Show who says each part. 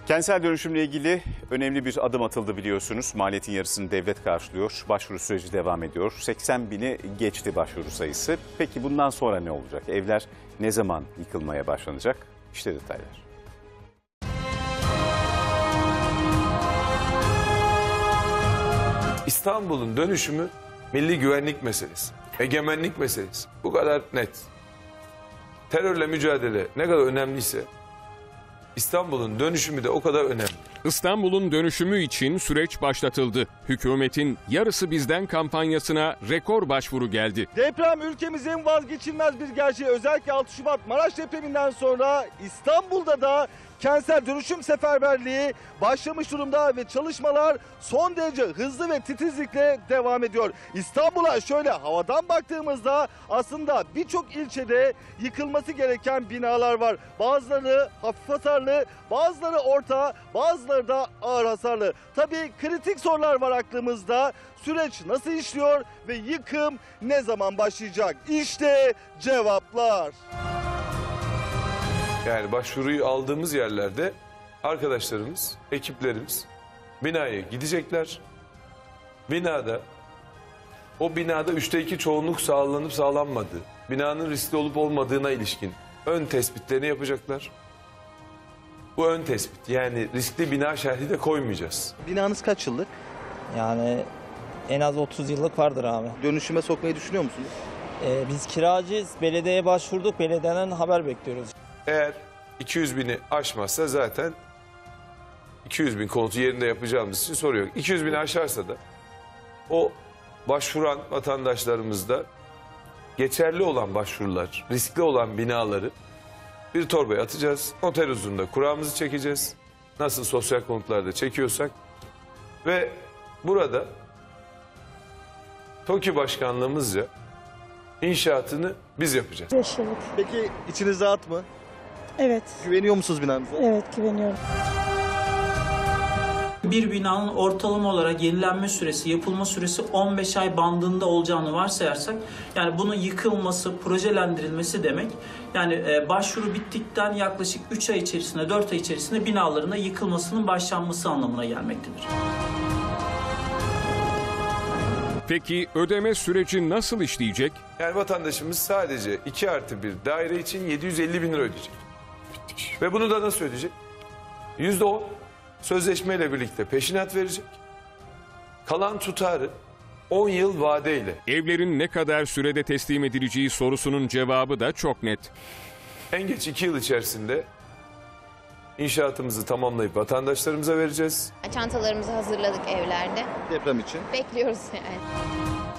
Speaker 1: Kentsel dönüşümle ilgili önemli bir adım atıldı biliyorsunuz. Maliyetin yarısını devlet karşılıyor. Başvuru süreci devam ediyor. 80 bini geçti başvuru sayısı. Peki bundan sonra ne olacak? Evler ne zaman yıkılmaya başlanacak? İşte detaylar.
Speaker 2: İstanbul'un dönüşümü milli güvenlik meselesi, egemenlik meselesi. Bu kadar net. Terörle mücadele ne kadar önemliyse İstanbul'un dönüşümü de o kadar önemli.
Speaker 3: İstanbul'un dönüşümü için süreç başlatıldı. Hükümetin yarısı bizden kampanyasına rekor başvuru geldi.
Speaker 4: Deprem ülkemizin vazgeçilmez bir gerçeği. Özellikle 6 Şubat Maraş depreminden sonra İstanbul'da da kentsel dönüşüm seferberliği başlamış durumda ve çalışmalar son derece hızlı ve titizlikle devam ediyor. İstanbul'a şöyle havadan baktığımızda aslında birçok ilçede yıkılması gereken binalar var. Bazıları hafif hasarlı, bazıları orta, bazıları da ağır hasarlı. Tabii kritik sorular var aklımızda. Süreç nasıl işliyor ve yıkım ne zaman başlayacak? İşte cevaplar.
Speaker 2: Yani başvuruyu aldığımız yerlerde arkadaşlarımız, ekiplerimiz binaya gidecekler. O binada 3'te 2 çoğunluk sağlanıp sağlanmadığı, binanın riskli olup olmadığına ilişkin ön tespitlerini yapacaklar. Bu ön tespit, yani riskli bina şerhi de koymayacağız.
Speaker 4: Binanız kaç yıllık?
Speaker 5: Yani en az 30 yıllık vardır abi.
Speaker 4: Dönüşüme sokmayı düşünüyor musunuz?
Speaker 5: Biz kiracıyız. Belediyeye başvurduk. Belediyeden haber bekliyoruz.
Speaker 2: Eğer 200 bini aşmazsa zaten 200 bin konutu yerinde yapacağımız için soru yok. 200 bini aşarsa da o başvuran vatandaşlarımızda geçerli olan başvurular, riskli olan binaları bir torbaya atacağız. Noter huzurunda kuramızı çekeceğiz. Nasıl sosyal konutlarda çekiyorsak. Ve burada TOKİ başkanlığımızca inşaatını biz yapacağız.
Speaker 6: 5 yıllık.
Speaker 4: Peki içiniz rahat mı?
Speaker 6: Evet.
Speaker 4: Güveniyor musunuz binanıza?
Speaker 6: Evet, güveniyorum.
Speaker 7: Bir binanın ortalama olarak yenilenme süresi, yapılma süresi 15 ay bandında olacağını varsayarsak, yani bunun yıkılması, projelendirilmesi demek, yani başvuru bittikten yaklaşık 3 ay içerisinde, 4 ay içerisinde binaların da yıkılmasının başlanması anlamına gelmektedir.
Speaker 3: Peki ödeme süreci nasıl işleyecek?
Speaker 2: Yani vatandaşımız sadece 2+1 daire için 750 bin lira ödeyecek. Ve bunu da nasıl ödeyecek? %10 sözleşmeyle birlikte peşinat verecek. Kalan tutarı 10 yıl vadeyle.
Speaker 3: Evlerin ne kadar sürede teslim edileceği sorusunun cevabı da çok net.
Speaker 2: En geç 2 yıl içerisinde inşaatımızı tamamlayıp vatandaşlarımıza vereceğiz.
Speaker 8: Çantalarımızı hazırladık evlerde.
Speaker 4: Deprem için.
Speaker 8: Bekliyoruz yani.